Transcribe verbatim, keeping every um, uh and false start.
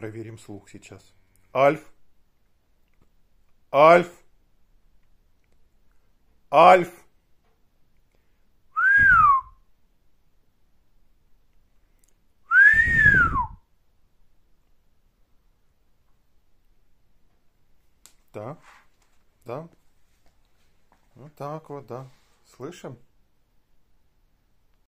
проверим слух сейчас. Альф. Альф. Альф. Да. Да. Вот так вот, да. Слышим?